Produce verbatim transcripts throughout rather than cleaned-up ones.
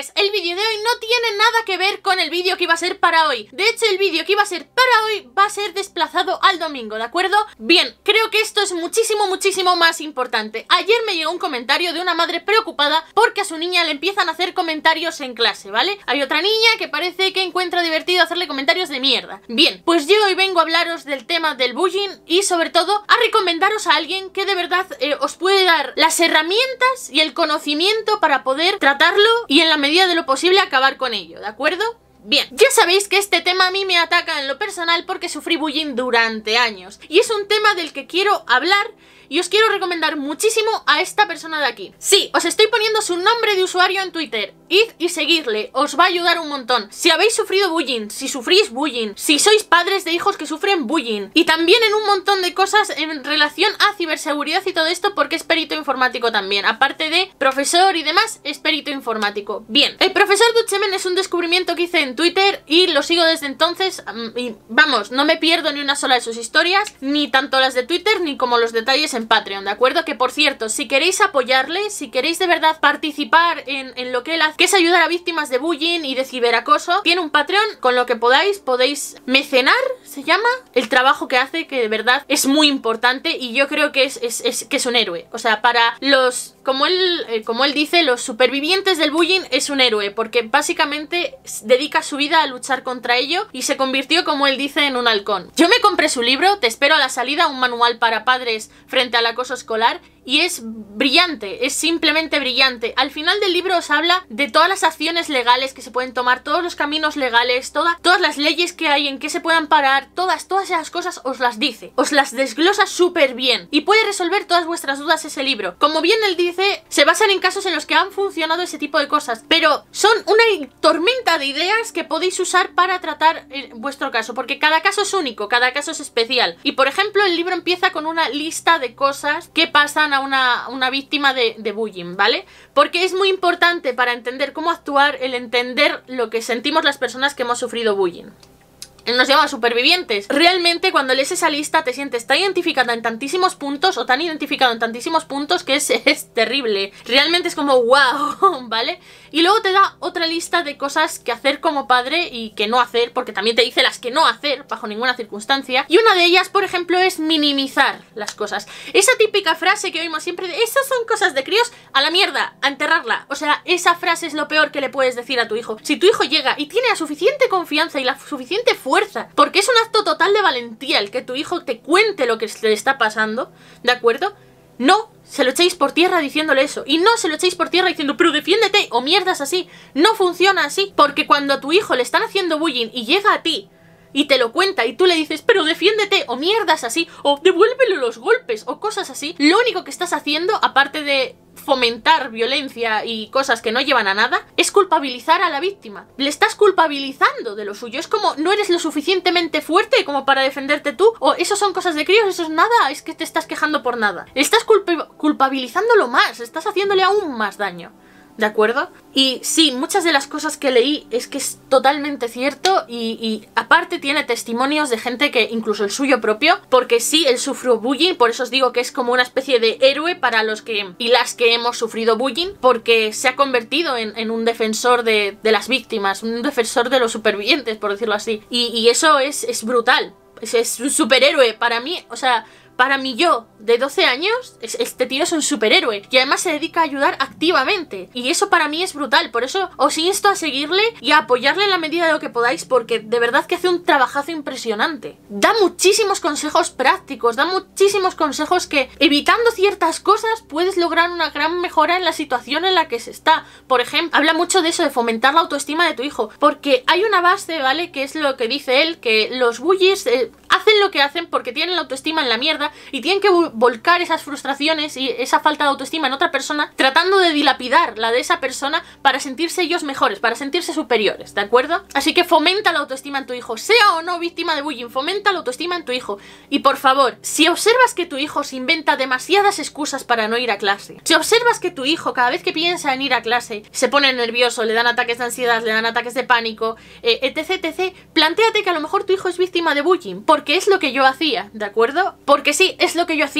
Pues el vídeo de hoy no tiene nada que ver con el vídeo que iba a ser para hoy. De hecho, el vídeo que iba a ser para hoy va a ser desplazado al domingo, ¿de acuerdo? Bien, creo que esto es muchísimo, muchísimo más importante. Ayer me llegó un comentario de una madre preocupada porque a su niña le empiezan a hacer comentarios en clase, ¿vale? Hay otra niña que parece que encuentra divertido hacerle comentarios de mierda. Bien, pues yo hoy vengo a hablaros del tema del bullying y sobre todo a recomendaros a alguien que de verdad eh, os puede dar las herramientas y el conocimiento para poder tratarlo y en la medida de lo posible acabar con ello, ¿de acuerdo? Bien, ya sabéis que este tema a mí me ataca en lo personal porque sufrí bullying durante años y es un tema del que quiero hablar y os quiero recomendar muchísimo a esta persona de aquí. Sí, os estoy poniendo su nombre de usuario en Twitter. Id y seguidle, os va a ayudar un montón. Si habéis sufrido bullying, si sufrís bullying, si sois padres de hijos que sufren bullying y también en un montón de cosas en relación a ciberseguridad y todo esto porque es perito informático también. Aparte de profesor y demás, es perito informático. Bien, el profesor Duchemen es un descubrimiento que hice en Twitter y lo sigo desde entonces y vamos, no me pierdo ni una sola de sus historias, ni tanto las de Twitter ni como los detalles en Patreon, ¿de acuerdo? Que por cierto, si queréis apoyarle, si queréis de verdad participar en, en lo que él hace, que es ayudar a víctimas de bullying y de ciberacoso, tiene un Patreon con lo que podáis, podéis mecenar, se llama, el trabajo que hace, que de verdad es muy importante y yo creo que es, es, es, que es un héroe. O sea, para los, como él, eh, como él dice, los supervivientes del bullying es un héroe, porque básicamente dedica su vida a luchar contra ello y se convirtió, como él dice, en un halcón. Yo me compré su libro, Te espero a la salida, un manual para padres frente al acoso escolar, y es brillante, es simplemente brillante. Al final del libro os habla de todas las acciones legales que se pueden tomar, todos los caminos legales, toda, todas las leyes que hay en que se puedan parar, todas, todas esas cosas os las dice, os las desglosa súper bien y puede resolver todas vuestras dudas ese libro. Como bien él dice, se basan en casos en los que han funcionado ese tipo de cosas, pero son una tormenta de ideas que podéis usar para tratar vuestro caso, porque cada caso es único, cada caso es especial. Y por ejemplo, el libro empieza con una lista de cosas que pasan a una, una víctima de, de bullying, ¿vale? Porque es muy importante para entender cómo actuar el entender lo que sentimos las personas que hemos sufrido bullying. Él nos llama supervivientes. Realmente cuando lees esa lista te sientes tan identificada en tantísimos puntos o tan identificado en tantísimos puntos que es, es terrible. Realmente es como wow, ¿vale? Y luego te da otra lista de cosas que hacer como padre y que no hacer, porque también te dice las que no hacer bajo ninguna circunstancia. Y una de ellas, por ejemplo, es minimizar las cosas. Esa típica frase que oímos siempre de esas son cosas de críos, a la mierda, a enterrarla. O sea, esa frase es lo peor que le puedes decir a tu hijo. Si tu hijo llega y tiene la suficiente confianza y la suficiente fuerza, porque es un acto total de valentía el que tu hijo te cuente lo que le está pasando, ¿de acuerdo? No se lo echéis por tierra diciéndole eso. Y no se lo echéis por tierra diciendo, pero defiéndete, o mierdas así. No funciona así, porque cuando a tu hijo le están haciendo bullying y llega a ti y te lo cuenta y tú le dices, pero defiéndete, o mierdas así, o devuélvele los golpes, o cosas así, lo único que estás haciendo, aparte de fomentar violencia y cosas que no llevan a nada, es culpabilizar a la víctima. Le estás culpabilizando de lo suyo. Es como, no eres lo suficientemente fuerte como para defenderte tú, o eso son cosas de críos, eso es nada, es que te estás quejando por nada. Le estás culp culpabilizándolo más, estás haciéndole aún más daño. ¿De acuerdo? Y sí, muchas de las cosas que leí es que es totalmente cierto y, y aparte tiene testimonios de gente que, incluso el suyo propio, porque sí, él sufrió bullying, por eso os digo que es como una especie de héroe para los que y las que hemos sufrido bullying, porque se ha convertido en, en un defensor de, de las víctimas, un defensor de los supervivientes, por decirlo así. Y, y eso es, es brutal, es, es un superhéroe para mí, o sea... Para mí yo, de doce años, este tío es un superhéroe y además se dedica a ayudar activamente y eso para mí es brutal, por eso os insto a seguirle y a apoyarle en la medida de lo que podáis porque de verdad que hace un trabajazo impresionante. Da muchísimos consejos prácticos, da muchísimos consejos que evitando ciertas cosas puedes lograr una gran mejora en la situación en la que se está. Por ejemplo, habla mucho de eso, de fomentar la autoestima de tu hijo, porque hay una base, ¿vale? Que es lo que dice él, que los bullies eh, hacen lo que hacen porque tienen la autoestima en la mierda y tienen que volcar esas frustraciones y esa falta de autoestima en otra persona tratando de dilapidar la de esa persona para sentirse ellos mejores, para sentirse superiores, ¿de acuerdo? Así que fomenta la autoestima en tu hijo, sea o no víctima de bullying, fomenta la autoestima en tu hijo. Y por favor, si observas que tu hijo se inventa demasiadas excusas para no ir a clase, si observas que tu hijo cada vez que piensa en ir a clase se pone nervioso, le dan ataques de ansiedad, le dan ataques de pánico, eh, etc, etc, plantéate que a lo mejor tu hijo es víctima de bullying, porque es lo que yo hacía, ¿de acuerdo? Porque sí, es lo que yo hacía.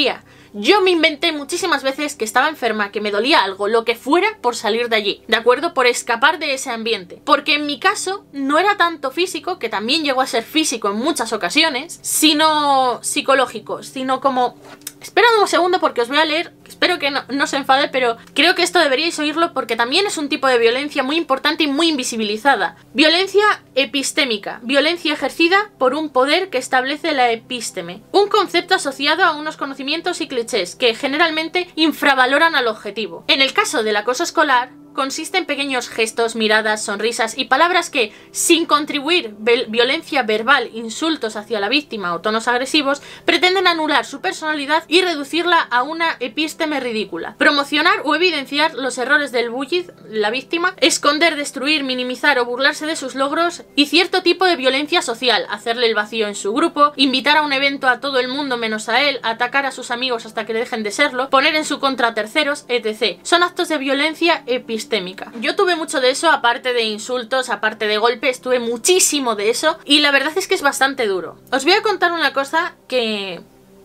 Yo me inventé muchísimas veces que estaba enferma, que me dolía algo, lo que fuera, por salir de allí, ¿de acuerdo? Por escapar de ese ambiente. Porque en mi caso no era tanto físico, que también llegó a ser físico en muchas ocasiones, sino psicológico, sino como... Esperad un segundo porque os voy a leer, espero que no, no se enfade, pero creo que esto deberíais oírlo porque también es un tipo de violencia muy importante y muy invisibilizada. Violencia epistémica, violencia ejercida por un poder que establece la epísteme, un concepto asociado a unos conocimientos y clichés que generalmente infravaloran al objetivo. En el caso del acoso escolar, consiste en pequeños gestos, miradas, sonrisas y palabras que, sin contribuir violencia verbal, insultos hacia la víctima o tonos agresivos, pretenden anular su personalidad y reducirla a una epísteme ridícula. Promocionar o evidenciar los errores del bully, la víctima, esconder, destruir, minimizar o burlarse de sus logros y cierto tipo de violencia social, hacerle el vacío en su grupo, invitar a un evento a todo el mundo menos a él, atacar a sus amigos hasta que dejen de serlo, poner en su contra a terceros, etcétera. Son actos de violencia epistémica. Yo tuve mucho de eso, aparte de insultos, aparte de golpes, tuve muchísimo de eso y la verdad es que es bastante duro. Os voy a contar una cosa que...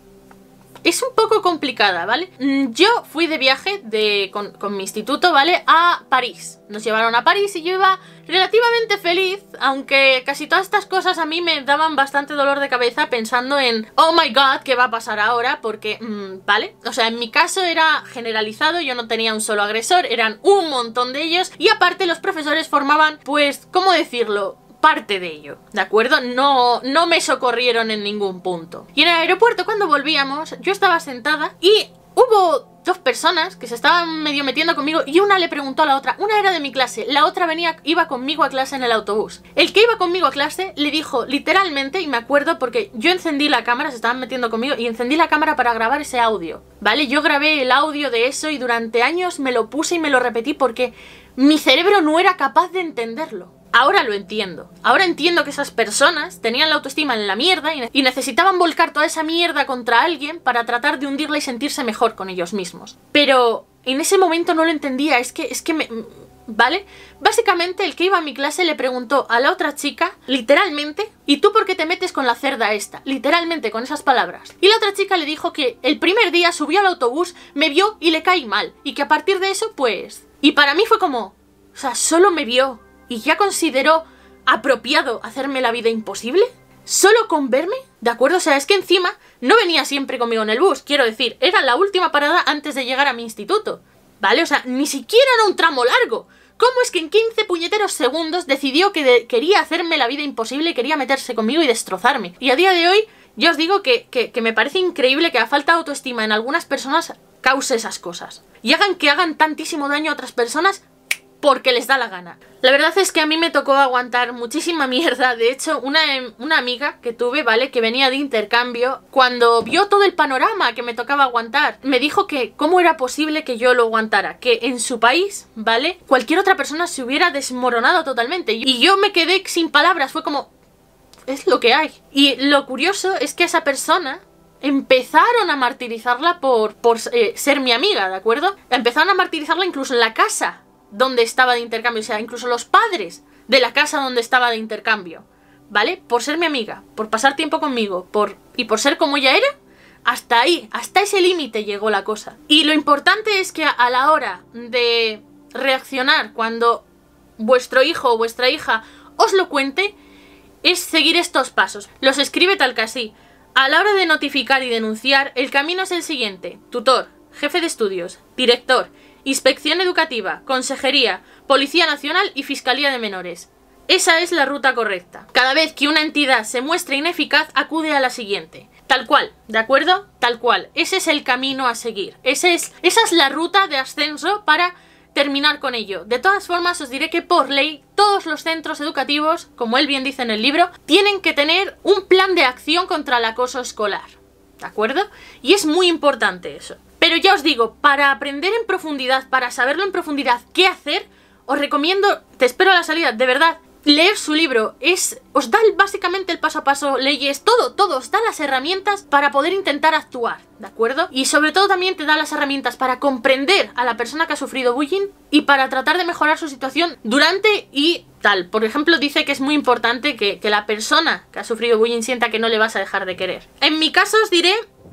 es un poco complicada, ¿vale? Yo fui de viaje de, con, con mi instituto, ¿vale? A París. Nos llevaron a París y yo iba relativamente feliz, aunque casi todas estas cosas a mí me daban bastante dolor de cabeza pensando en oh my god, ¿qué va a pasar ahora? Porque, mmm, ¿vale? O sea, en mi caso era generalizado, yo no tenía un solo agresor, eran un montón de ellos y aparte los profesores formaban, pues, ¿cómo decirlo? Parte de ello, ¿de acuerdo? No, no me socorrieron en ningún punto. Y en el aeropuerto cuando volvíamos, yo estaba sentada y hubo dos personas que se estaban medio metiendo conmigo y una le preguntó a la otra, una era de mi clase, la otra venía, iba conmigo a clase en el autobús. El que iba conmigo a clase le dijo literalmente, y me acuerdo porque yo encendí la cámara, se estaban metiendo conmigo y encendí la cámara para grabar ese audio, ¿vale? Yo grabé el audio de eso y durante años me lo puse y me lo repetí porque mi cerebro no era capaz de entenderlo. Ahora lo entiendo. Ahora entiendo que esas personas tenían la autoestima en la mierda y, y necesitaban volcar toda esa mierda contra alguien para tratar de hundirla y sentirse mejor con ellos mismos. Pero en ese momento no lo entendía, es que, es que me... ¿vale? Básicamente el que iba a mi clase le preguntó a la otra chica, literalmente, ¿y tú por qué te metes con la cerda esta? Literalmente, con esas palabras. Y la otra chica le dijo que el primer día subió al autobús, me vio y le caí mal. Y que a partir de eso, pues... Y para mí fue como... O sea, solo me vio... ¿Y ya consideró apropiado hacerme la vida imposible? ¿Solo con verme? ¿De acuerdo? O sea, es que encima no venía siempre conmigo en el bus. Quiero decir, era la última parada antes de llegar a mi instituto. ¿Vale? O sea, ni siquiera era un tramo largo. ¿Cómo es que en quince puñeteros segundos decidió que de quería hacerme la vida imposible y quería meterse conmigo y destrozarme? Y a día de hoy, yo os digo que, que, que me parece increíble que a falta de autoestima en algunas personas cause esas cosas. Y hagan que hagan tantísimo daño a otras personas porque les da la gana. La verdad es que a mí me tocó aguantar muchísima mierda. De hecho, una, una amiga que tuve, ¿vale? Que venía de intercambio, cuando vio todo el panorama que me tocaba aguantar, me dijo que cómo era posible que yo lo aguantara. Que en su país, ¿vale? Cualquier otra persona se hubiera desmoronado totalmente. Y yo me quedé sin palabras. Fue como... es lo que hay. Y lo curioso es que esa persona... empezaron a martirizarla por, por eh, ser mi amiga, ¿de acuerdo? Empezaron a martirizarla incluso en la casa donde estaba de intercambio, o sea, incluso los padres de la casa donde estaba de intercambio, ¿vale? Por ser mi amiga, por pasar tiempo conmigo, por y por ser como ella era, hasta ahí, hasta ese límite llegó la cosa. Y lo importante es que a la hora de reaccionar cuando vuestro hijo o vuestra hija os lo cuente, es seguir estos pasos. Los escribe tal que así. A la hora de notificar y denunciar, el camino es el siguiente: tutor, jefe de estudios, director, inspección educativa, consejería, Policía Nacional y Fiscalía de Menores. Esa es la ruta correcta. Cada vez que una entidad se muestre ineficaz, acude a la siguiente. Tal cual, ¿de acuerdo? Tal cual. Ese es el camino a seguir. Ese es, esa es la ruta de ascenso para terminar con ello. De todas formas, os diré que por ley, todos los centros educativos, como él bien dice en el libro, tienen que tener un plan de acción contra el acoso escolar. ¿De acuerdo? Y es muy importante eso. Pero ya os digo, para aprender en profundidad, para saberlo en profundidad qué hacer, os recomiendo, te espero a la salida, de verdad, leer su libro. Es, os da básicamente el paso a paso, leyes, todo, todo, os da las herramientas para poder intentar actuar, ¿de acuerdo? Y sobre todo también te da las herramientas para comprender a la persona que ha sufrido bullying y para tratar de mejorar su situación durante y tal. Por ejemplo, dice que es muy importante que, que la persona que ha sufrido bullying sienta que no le vas a dejar de querer. En mi caso os diré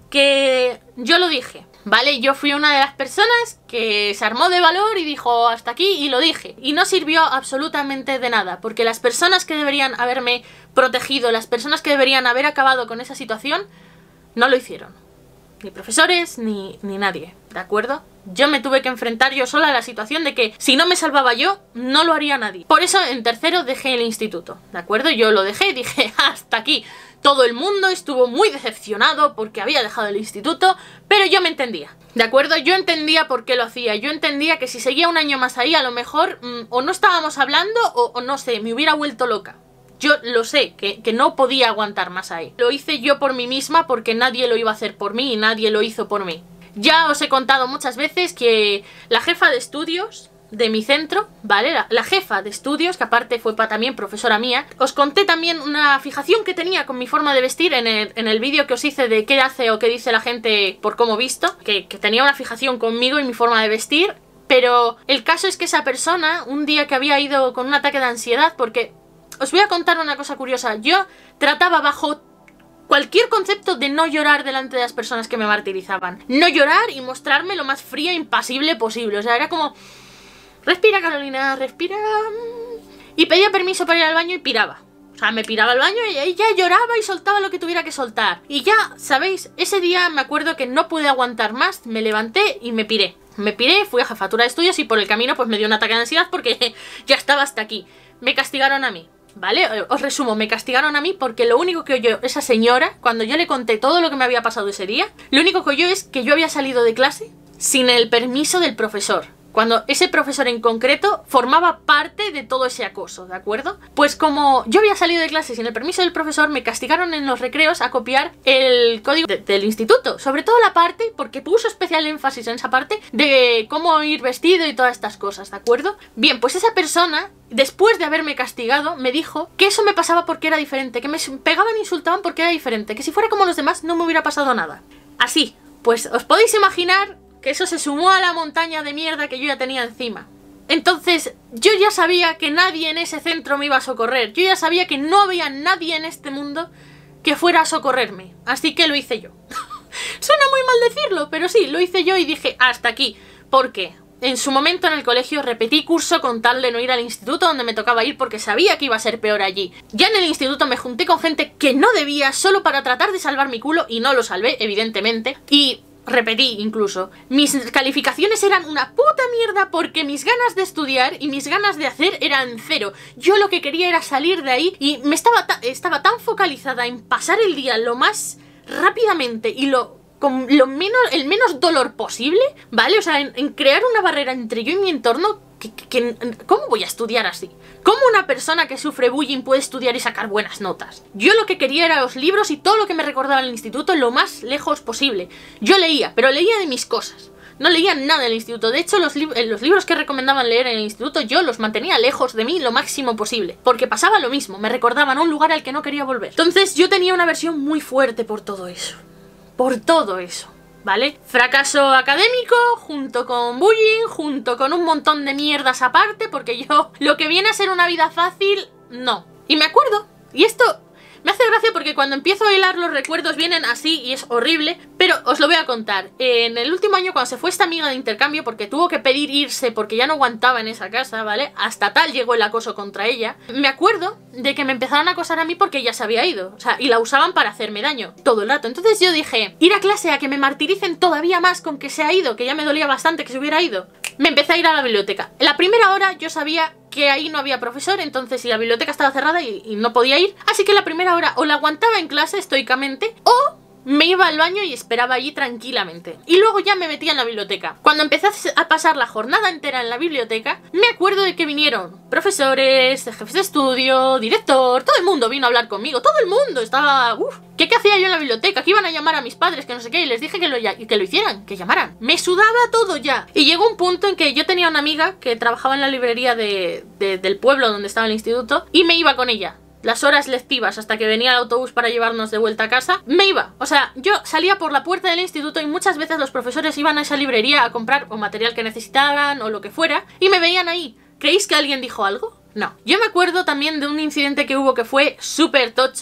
que yo lo dije, ¿vale? Yo fui una de las personas que se armó de valor y dijo hasta aquí, y lo dije. Y no sirvió absolutamente de nada, porque las personas que deberían haberme protegido, las personas que deberían haber acabado con esa situación, no lo hicieron. Ni profesores, ni, ni nadie, ¿de acuerdo? Yo me tuve que enfrentar yo sola a la situación de que si no me salvaba yo, no lo haría nadie. Por eso en tercero dejé el instituto, ¿de acuerdo? Yo lo dejé y dije hasta aquí. Todo el mundo estuvo muy decepcionado porque había dejado el instituto, pero yo me entendía, ¿de acuerdo? Yo entendía por qué lo hacía, yo entendía que si seguía un año más ahí, a lo mejor mmm, o no estábamos hablando o, o no sé, me hubiera vuelto loca. Yo lo sé, que, que no podía aguantar más ahí. Lo hice yo por mí misma porque nadie lo iba a hacer por mí y nadie lo hizo por mí. Ya os he contado muchas veces que la jefa de estudios de mi centro, ¿vale? La, la jefa de estudios, que aparte fue pa, también profesora mía. Os conté también una fijación que tenía con mi forma de vestir en el, en el vídeo que os hice de qué hace o qué dice la gente por cómo visto. Que, que tenía una fijación conmigo y mi forma de vestir. Pero el caso es que esa persona, un día que había ido con un ataque de ansiedad, porque... Os voy a contar una cosa curiosa. Yo trataba bajo cualquier concepto de no llorar delante de las personas que me martirizaban. No llorar y mostrarme lo más fría e impasible posible. O sea, era como... Respira, Carolina, respira... Y pedía permiso para ir al baño y piraba. O sea, me piraba al baño y ahí ya lloraba y soltaba lo que tuviera que soltar. Y ya, ¿sabéis? Ese día me acuerdo que no pude aguantar más. Me levanté y me piré. Me piré, fui a jefatura de estudios y por el camino pues me dio un ataque de ansiedad porque ya estaba hasta aquí. Me castigaron a mí. ¿Vale? Os resumo, me castigaron a mí porque lo único que oyó esa señora, cuando yo le conté todo lo que me había pasado ese día, lo único que oyó es que yo había salido de clase sin el permiso del profesor. Cuando ese profesor en concreto formaba parte de todo ese acoso, ¿de acuerdo? Pues como yo había salido de clase sin el permiso del profesor, me castigaron en los recreos a copiar el código de, del instituto. Sobre todo la parte, porque puso especial énfasis en esa parte, de cómo ir vestido y todas estas cosas, ¿de acuerdo? Bien, pues esa persona... Después de haberme castigado, me dijo que eso me pasaba porque era diferente, que me pegaban e insultaban porque era diferente, que si fuera como los demás no me hubiera pasado nada. Así, pues os podéis imaginar que eso se sumó a la montaña de mierda que yo ya tenía encima. Entonces, yo ya sabía que nadie en ese centro me iba a socorrer, yo ya sabía que no había nadie en este mundo que fuera a socorrerme, así que lo hice yo. Suena muy mal decirlo, pero sí, lo hice yo y dije hasta aquí. ¿Por qué? En su momento en el colegio repetí curso con tal de no ir al instituto donde me tocaba ir porque sabía que iba a ser peor allí. Ya en el instituto me junté con gente que no debía solo para tratar de salvar mi culo y no lo salvé, evidentemente. Y repetí incluso. Mis calificaciones eran una puta mierda porque mis ganas de estudiar y mis ganas de hacer eran cero. Yo lo que quería era salir de ahí y me estaba, ta estaba tan focalizada en pasar el día lo más rápidamente y lo... con lo menos, el menos dolor posible, ¿vale? O sea, en, en crear una barrera entre yo y mi entorno que, que, que, ¿cómo voy a estudiar así? ¿Cómo una persona que sufre bullying puede estudiar y sacar buenas notas? Yo lo que quería era los libros y todo lo que me recordaba en el instituto lo más lejos posible. Yo leía, pero leía de mis cosas. No leía nada en el instituto. De hecho, los, li los libros que recomendaban leer en el instituto yo los mantenía lejos de mí lo máximo posible. Porque pasaba lo mismo, me recordaban a un lugar al que no quería volver. Entonces yo tenía una versión muy fuerte por todo eso. Por todo eso, ¿vale? Fracaso académico, junto con bullying, junto con un montón de mierdas aparte, porque yo, lo que viene a ser una vida fácil, no. Y me acuerdo, y esto me hace gracia porque cuando empiezo a hilar los recuerdos vienen así y es horrible, pero os lo voy a contar. En el último año cuando se fue esta amiga de intercambio, porque tuvo que pedir irse porque ya no aguantaba en esa casa, ¿vale? Hasta tal llegó el acoso contra ella. Me acuerdo de que me empezaron a acosar a mí porque ella se había ido, o sea, y la usaban para hacerme daño todo el rato. Entonces yo dije, ir a clase a que me martiricen todavía más con que se ha ido, que ya me dolía bastante que se hubiera ido. Me empecé a ir a la biblioteca. En la primera hora yo sabía que ahí no había profesor, entonces si la biblioteca estaba cerrada y, y no podía ir, así que la primera hora o la aguantaba en clase estoicamente o me iba al baño y esperaba allí tranquilamente. Y luego ya me metía en la biblioteca. Cuando empecé a pasar la jornada entera en la biblioteca, me acuerdo de que vinieron profesores, jefes de estudio, director, todo el mundo vino a hablar conmigo, todo el mundo estaba... Uf, ¿qué, qué hacía yo en la biblioteca? Que iban a llamar a mis padres, que no sé qué, y les dije que lo, que lo hicieran, que llamaran. Me sudaba todo ya. Y llegó un punto en que yo tenía una amiga que trabajaba en la librería de, de, del pueblo donde estaba el instituto y me iba con ella. Las horas lectivas hasta que venía el autobús para llevarnos de vuelta a casa, me iba. O sea, yo salía por la puerta del instituto y muchas veces los profesores iban a esa librería a comprar o material que necesitaban o lo que fuera y me veían ahí. ¿Creéis que alguien dijo algo? No. Yo me acuerdo también de un incidente que hubo que fue súper tocho,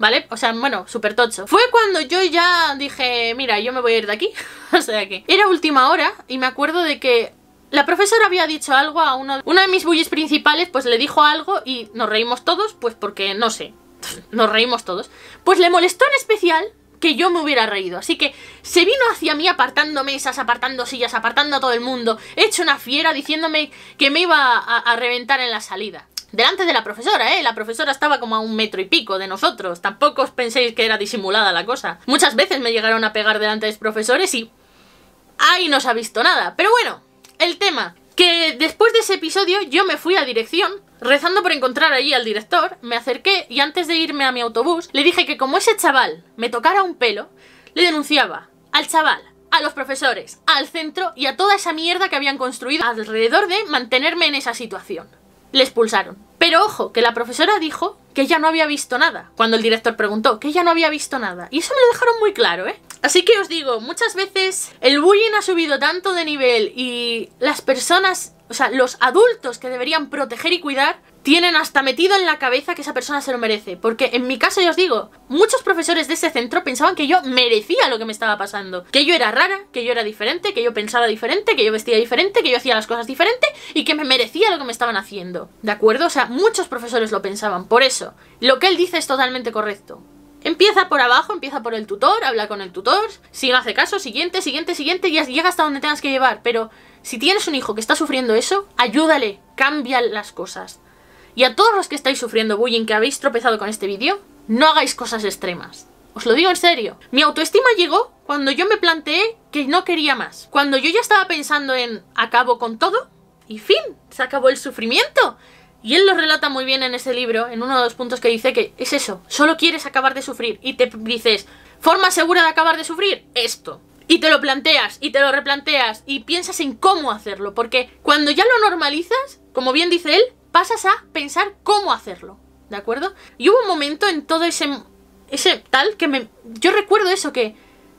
¿vale? O sea, bueno, súper tocho. Fue cuando yo ya dije, mira, yo me voy a ir de aquí. O sea que era última hora y me acuerdo de que la profesora había dicho algo a uno, uno de mis bullies principales, pues le dijo algo y nos reímos todos, pues porque, no sé, nos reímos todos. Pues le molestó en especial que yo me hubiera reído, así que se vino hacia mí apartando mesas, apartando sillas, apartando a todo el mundo, hecho una fiera, diciéndome que me iba a, a reventar en la salida. Delante de la profesora, ¿eh? La profesora estaba como a un metro y pico de nosotros, tampoco os penséis que era disimulada la cosa. Muchas veces me llegaron a pegar delante de los profesores y ahí no se ha visto nada, pero bueno, el tema, que después de ese episodio yo me fui a dirección, rezando por encontrar allí al director, me acerqué y antes de irme a mi autobús le dije que como ese chaval me tocara un pelo, le denunciaba al chaval, a los profesores, al centro y a toda esa mierda que habían construido alrededor de mantenerme en esa situación. Le expulsaron. Pero ojo, que la profesora dijo que ella no había visto nada. Cuando el director preguntó, que ella no había visto nada. Y eso me lo dejaron muy claro, ¿eh? Así que os digo, muchas veces el bullying ha subido tanto de nivel y las personas, o sea, los adultos que deberían proteger y cuidar, tienen hasta metido en la cabeza que esa persona se lo merece. Porque en mi caso, ya os digo, muchos profesores de ese centro pensaban que yo merecía lo que me estaba pasando. Que yo era rara, que yo era diferente, que yo pensaba diferente, que yo vestía diferente, que yo hacía las cosas diferente y que me merecía lo que me estaban haciendo. ¿De acuerdo? O sea, muchos profesores lo pensaban. Por eso, lo que él dice es totalmente correcto. Empieza por abajo, empieza por el tutor, habla con el tutor. Si no hace caso, siguiente, siguiente, siguiente, y llega hasta donde tengas que llevar. Pero si tienes un hijo que está sufriendo eso, ayúdale, cambia las cosas. Y a todos los que estáis sufriendo bullying, que habéis tropezado con este vídeo, no hagáis cosas extremas. Os lo digo en serio. Mi autoestima llegó cuando yo me planteé que no quería más. Cuando yo ya estaba pensando en acabo con todo y fin, se acabó el sufrimiento. Y él lo relata muy bien en ese libro, en uno de los puntos que dice que es eso, solo quieres acabar de sufrir y te dices, ¿forma segura de acabar de sufrir? Esto. Y te lo planteas, y te lo replanteas, y piensas en cómo hacerlo, porque cuando ya lo normalizas, como bien dice él, pasas a pensar cómo hacerlo, ¿de acuerdo? Y hubo un momento en todo ese, ese tal que me... Yo recuerdo eso, que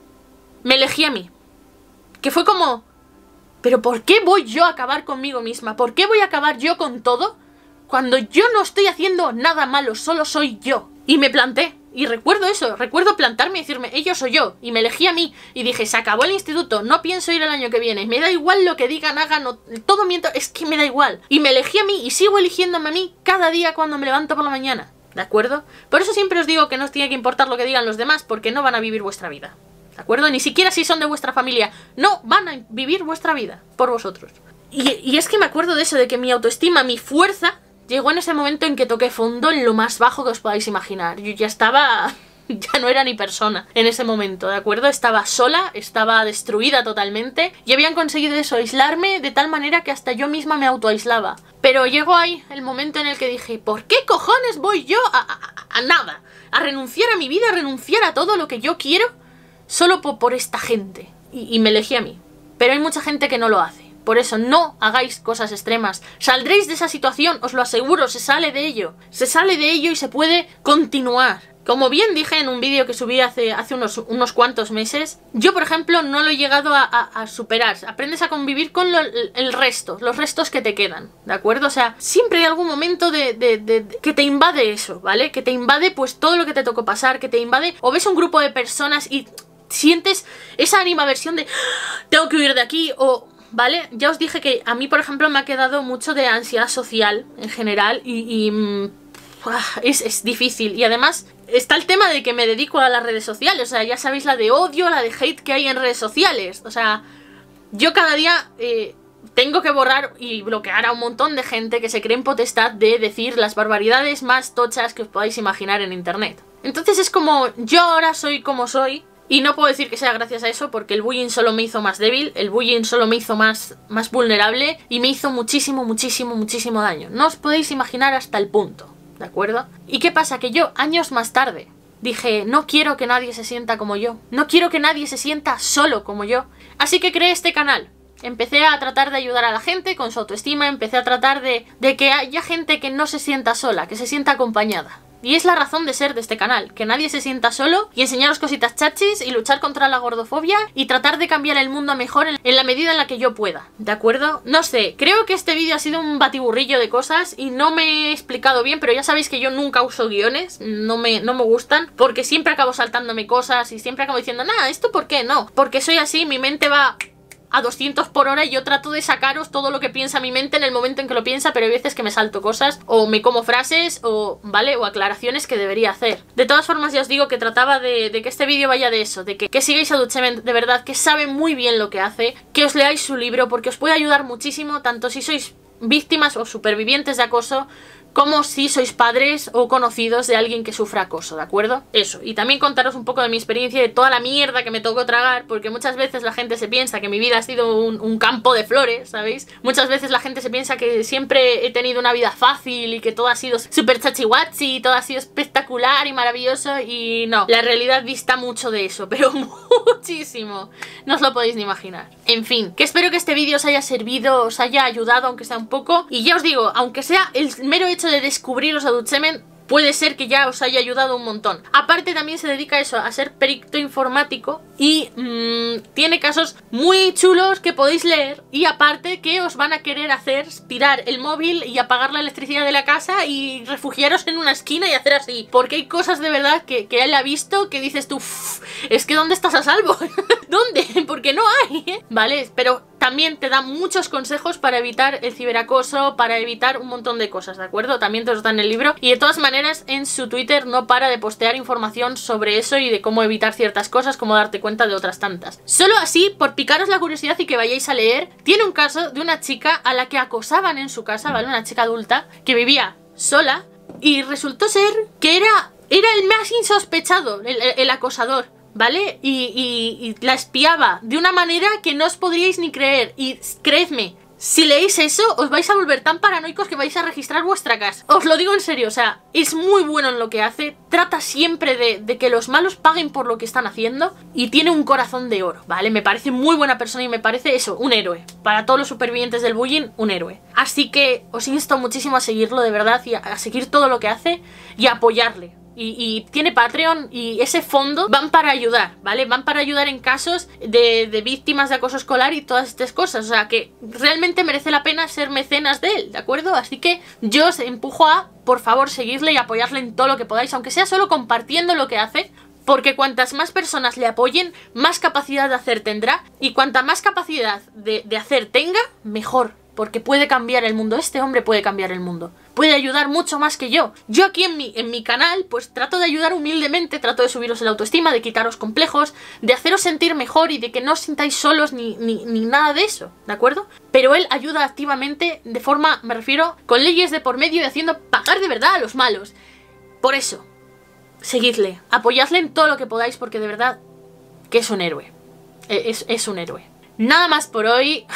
me elegí a mí. Que fue como, ¿pero por qué voy yo a acabar conmigo misma? ¿Por qué voy a acabar yo con todo? Cuando yo no estoy haciendo nada malo, solo soy yo. Y me planté. Y recuerdo eso, recuerdo plantarme y decirme, ellos soy yo. Y me elegí a mí. Y dije, se acabó el instituto, no pienso ir el año que viene. Me da igual lo que digan, hagan, no, todo miento, es que me da igual. Y me elegí a mí y sigo eligiéndome a mí cada día cuando me levanto por la mañana. ¿De acuerdo? Por eso siempre os digo que no os tiene que importar lo que digan los demás, porque no van a vivir vuestra vida. ¿De acuerdo? Ni siquiera si son de vuestra familia. No van a vivir vuestra vida por vosotros. Y, y es que me acuerdo de eso, de que mi autoestima, mi fuerza... Llegó en ese momento en que toqué fondo en lo más bajo que os podáis imaginar. Yo ya estaba... ya no era ni persona en ese momento, ¿de acuerdo? Estaba sola, estaba destruida totalmente y habían conseguido eso, aislarme de tal manera que hasta yo misma me autoaislaba. Pero llegó ahí el momento en el que dije, ¿por qué cojones voy yo a, a, a nada? A renunciar a mi vida, a renunciar a todo lo que yo quiero solo por, por esta gente. Y, y me elegí a mí. Pero hay mucha gente que no lo hace. Por eso no hagáis cosas extremas. Saldréis de esa situación, os lo aseguro, se sale de ello. Se sale de ello y se puede continuar. Como bien dije en un vídeo que subí hace, hace unos, unos cuantos meses, yo por ejemplo no lo he llegado a, a, a superar. Aprendes a convivir con lo, el resto, los restos que te quedan, ¿de acuerdo? O sea, siempre hay algún momento de, de, de, de que te invade eso, ¿vale? Que te invade pues todo lo que te tocó pasar, que te invade, o ves un grupo de personas y sientes esa animaversión de tengo que huir de aquí, o... ¿Vale? Ya os dije que a mí, por ejemplo, me ha quedado mucho de ansiedad social en general y, y uh, es, es difícil. Y además está el tema de que me dedico a las redes sociales. O sea, ya sabéis la de odio, la de hate que hay en redes sociales. O sea, yo cada día eh, tengo que borrar y bloquear a un montón de gente que se cree en potestad de decir las barbaridades más tochas que os podáis imaginar en internet. Entonces es como, yo ahora soy como soy. Y no puedo decir que sea gracias a eso, porque el bullying solo me hizo más débil, el bullying solo me hizo más, más vulnerable y me hizo muchísimo, muchísimo, muchísimo daño. No os podéis imaginar hasta el punto, ¿de acuerdo? ¿Y qué pasa? Que yo, años más tarde, dije, no quiero que nadie se sienta como yo, no quiero que nadie se sienta solo como yo. Así que creé este canal. Empecé a tratar de ayudar a la gente con su autoestima, empecé a tratar de, de que haya gente que no se sienta sola, que se sienta acompañada. Y es la razón de ser de este canal, que nadie se sienta solo y enseñaros cositas chachis y luchar contra la gordofobia y tratar de cambiar el mundo a mejor en, en la medida en la que yo pueda, ¿de acuerdo? No sé, creo que este vídeo ha sido un batiburrillo de cosas y no me he explicado bien, pero ya sabéis que yo nunca uso guiones, no me, no me gustan, porque siempre acabo saltándome cosas y siempre acabo diciendo, nada, ¿esto por qué? No, porque soy así, mi mente va a doscientos por hora y yo trato de sacaros todo lo que piensa mi mente en el momento en que lo piensa, pero hay veces que me salto cosas o me como frases o, ¿vale? O aclaraciones que debería hacer. De todas formas ya os digo que trataba de, de que este vídeo vaya de eso, de que, que sigáis a Dutchement de verdad, que sabe muy bien lo que hace, que os leáis su libro porque os puede ayudar muchísimo, tanto si sois víctimas o supervivientes de acoso, como si sois padres o conocidos de alguien que sufra acoso, ¿de acuerdo? Eso, y también contaros un poco de mi experiencia y de toda la mierda que me tocó tragar, porque muchas veces la gente se piensa que mi vida ha sido un, un campo de flores, ¿sabéis? Muchas veces la gente se piensa que siempre he tenido una vida fácil y que todo ha sido súper chachihuachi y todo ha sido espectacular y maravilloso, y no, la realidad dista mucho de eso, pero muchísimo, no os lo podéis ni imaginar. En fin, que espero que este vídeo os haya servido, os haya ayudado, aunque sea un poco, y ya os digo, aunque sea el mero hecho de descubriros a Dutchement, puede ser que ya os haya ayudado un montón. Aparte también se dedica a eso, a ser perito informático y mmm, tiene casos muy chulos que podéis leer, y aparte que os van a querer hacer tirar el móvil y apagar la electricidad de la casa y refugiaros en una esquina y hacer así, porque hay cosas de verdad que, que él ha visto que dices tú, es que ¿dónde estás a salvo? ¿Dónde? Porque no hay, ¿eh? Vale, pero también te da muchos consejos para evitar el ciberacoso, para evitar un montón de cosas, ¿de acuerdo? También te los da en el libro, y de todas maneras en su Twitter no para de postear información sobre eso y de cómo evitar ciertas cosas, cómo darte cuenta de otras tantas. Solo así, por picaros la curiosidad y que vayáis a leer, tiene un caso de una chica a la que acosaban en su casa, ¿vale? Una chica adulta que vivía sola y resultó ser que era, era el más insospechado, el, el, el acosador, ¿vale? Y, y, y la espiaba de una manera que no os podríais ni creer, y creedme, si leéis eso, os vais a volver tan paranoicos que vais a registrar vuestra casa. Os lo digo en serio, o sea, es muy bueno en lo que hace, trata siempre de, de que los malos paguen por lo que están haciendo, y tiene un corazón de oro, ¿vale? Me parece muy buena persona y me parece eso, un héroe. Para todos los supervivientes del bullying, un héroe. Así que os insto muchísimo a seguirlo, de verdad, y a, a seguir todo lo que hace y a apoyarle. Y, y tiene Patreon, y ese fondo van para ayudar, ¿vale? Van para ayudar en casos de, de víctimas de acoso escolar y todas estas cosas. O sea, que realmente merece la pena ser mecenas de él, ¿de acuerdo? Así que yo os empujo a, por favor, seguirle y apoyarle en todo lo que podáis, aunque sea solo compartiendo lo que hace, porque cuantas más personas le apoyen, más capacidad de hacer tendrá, y cuanta más capacidad de, de hacer tenga, mejor. Porque puede cambiar el mundo, este hombre puede cambiar el mundo. Puede ayudar mucho más que yo. Yo aquí en mi, en mi canal, pues trato de ayudar humildemente, trato de subiros el autoestima, de quitaros complejos, de haceros sentir mejor y de que no os sintáis solos ni, ni, ni nada de eso, ¿de acuerdo? Pero él ayuda activamente, de forma, me refiero, con leyes de por medio y haciendo pagar de verdad a los malos. Por eso, seguidle, apoyadle en todo lo que podáis, porque de verdad que es un héroe. Es, es un héroe. Nada más por hoy.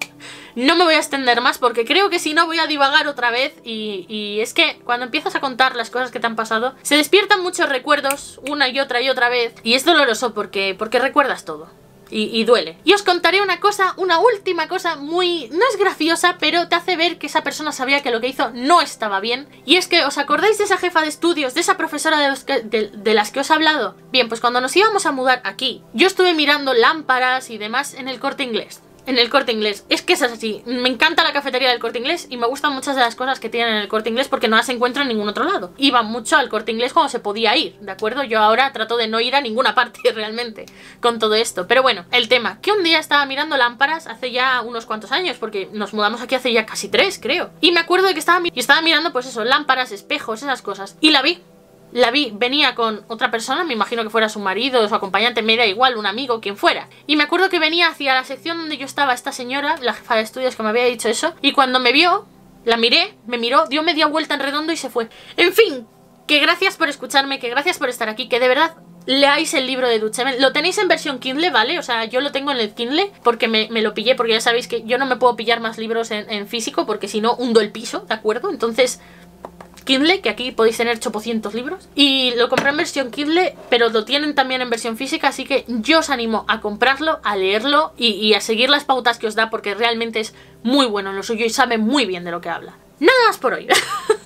No me voy a extender más porque creo que si no voy a divagar otra vez, y, y es que cuando empiezas a contar las cosas que te han pasado se despiertan muchos recuerdos una y otra y otra vez, y es doloroso porque, porque recuerdas todo y, y duele. Y os contaré una cosa, una última cosa muy... no es graciosa, pero te hace ver que esa persona sabía que lo que hizo no estaba bien, y es que ¿os acordáis de esa jefa de estudios, de esa profesora de, los que, de, de las que os he hablado? Bien, pues cuando nos íbamos a mudar aquí, yo estuve mirando lámparas y demás en el Corte Inglés. En el Corte Inglés, es que es así, me encanta la cafetería del Corte Inglés y me gustan muchas de las cosas que tienen en el Corte Inglés porque no las encuentro en ningún otro lado. Iba mucho al Corte Inglés cuando se podía ir, ¿de acuerdo? Yo ahora trato de no ir a ninguna parte realmente con todo esto. Pero bueno, el tema, que un día estaba mirando lámparas hace ya unos cuantos años, porque nos mudamos aquí hace ya casi tres, creo. Y me acuerdo de que estaba, y estaba mirando pues eso, lámparas, espejos, esas cosas, y la vi. La vi, venía con otra persona, me imagino que fuera su marido, su acompañante, me da igual, un amigo, quien fuera. Y me acuerdo que venía hacia la sección donde yo estaba esta señora, la jefa de estudios que me había dicho eso, y cuando me vio, la miré, me miró, dio media vuelta en redondo y se fue. En fin, que gracias por escucharme, que gracias por estar aquí, que de verdad leáis el libro de Dutchement. Lo tenéis en versión Kindle, ¿vale? O sea, yo lo tengo en el Kindle porque me, me lo pillé, porque ya sabéis que yo no me puedo pillar más libros en, en físico porque si no hundo el piso, ¿de acuerdo? Entonces... Kindle, que aquí podéis tener ochocientos libros, y lo compré en versión Kindle, pero lo tienen también en versión física, así que yo os animo a comprarlo, a leerlo y, y a seguir las pautas que os da, porque realmente es muy bueno en lo suyo y sabe muy bien de lo que habla. Nada más por hoy.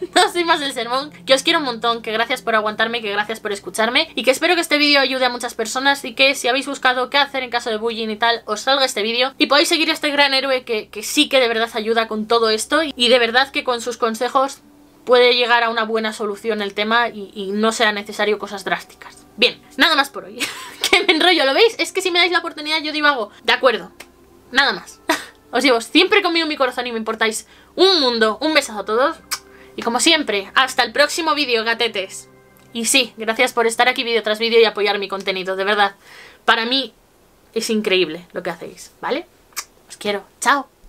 no soy más del sermón, que os quiero un montón, que gracias por aguantarme, que gracias por escucharme y que espero que este vídeo ayude a muchas personas y que si habéis buscado qué hacer en caso de bullying y tal, os salga este vídeo y podáis seguir a este gran héroe que, que sí que de verdad ayuda con todo esto y de verdad que con sus consejos puede llegar a una buena solución el tema y, y no sea necesario cosas drásticas. Bien, nada más por hoy. Que me enrollo, ¿lo veis? Es que si me dais la oportunidad yo divago. De acuerdo, nada más. Os llevo siempre conmigo en mi corazón y me importáis un mundo. Un besazo a todos. Y como siempre, hasta el próximo vídeo, gatetes. Y sí, gracias por estar aquí vídeo tras vídeo y apoyar mi contenido, de verdad. Para mí es increíble lo que hacéis, ¿vale? Os quiero. Chao.